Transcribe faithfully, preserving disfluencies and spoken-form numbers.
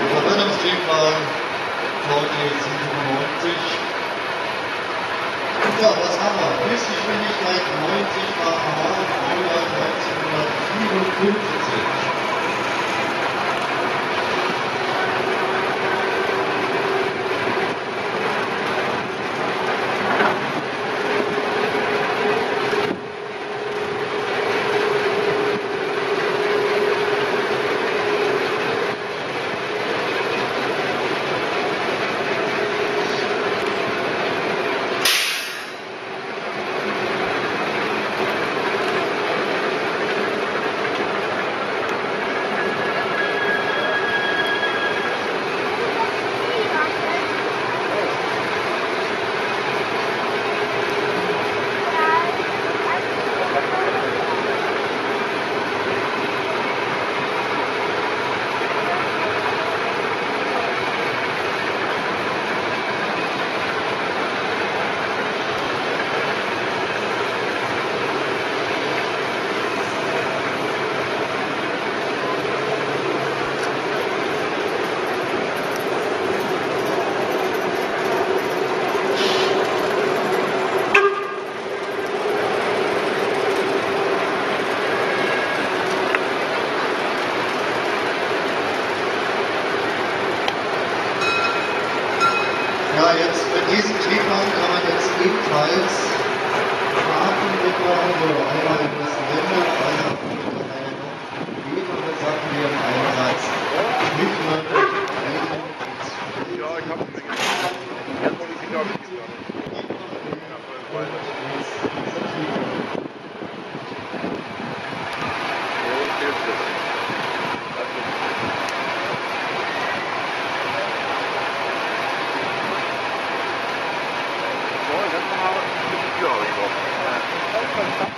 Verbrennungstriebwagen V D siebenundneunzig. Ja, was haben wir? Höchstgeschwindigkeit neunzig Kilometer pro Stunde, neunzehnhundertvierundfünfzig. Ja, jetzt mit diesem Triebwagen kann man jetzt ebenfalls Fahrten mitmachen, oder einmal in das Gelände, einmal mit mehrere Sachen hier im Einsatz. Nicht nur ja, ich habe es gesehen. Jetzt wollte ich wieder mitgegangen. Ja, ich habe mal ein bisschen Tür drauf.